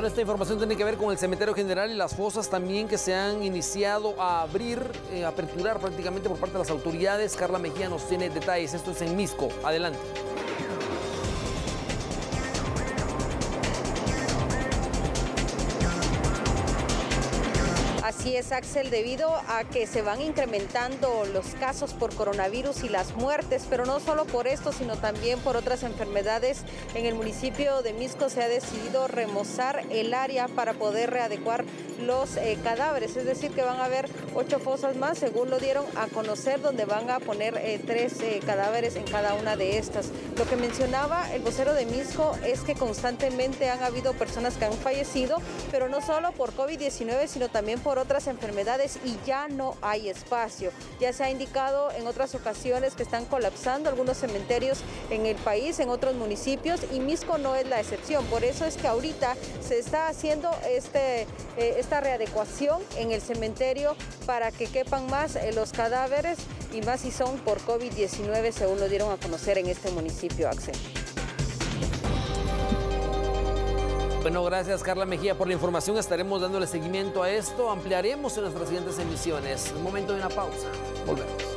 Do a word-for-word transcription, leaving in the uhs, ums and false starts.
Bueno, esta información tiene que ver con el cementerio general y las fosas también que se han iniciado a abrir, eh, a aperturar prácticamente por parte de las autoridades. Carla Mejía nos tiene detalles. Esto es en Misco. Adelante. Así es, Axel, debido a que se van incrementando los casos por coronavirus y las muertes, pero no solo por esto, sino también por otras enfermedades, en el municipio de Misco se ha decidido remozar el área para poder readecuar los eh, cadáveres, es decir, que van a haber ocho fosas más, según lo dieron a conocer, donde van a poner eh, tres eh, cadáveres en cada una de estas. Lo que mencionaba el vocero de Misco es que constantemente han habido personas que han fallecido, pero no solo por COVID diecinueve, sino también por otras enfermedades, y ya no hay espacio. Ya se ha indicado en otras ocasiones que están colapsando algunos cementerios en el país, en otros municipios, y Misco no es la excepción. Por eso es que ahorita se está haciendo este, eh, esta readecuación en el cementerio para que quepan más eh, los cadáveres, y más si son por COVID diecinueve, según lo dieron a conocer en este municipio, Axel. Bueno, gracias Carla Mejía por la información. Estaremos dándole seguimiento a esto. Ampliaremos en nuestras siguientes emisiones. Un momento de una pausa. Volvemos.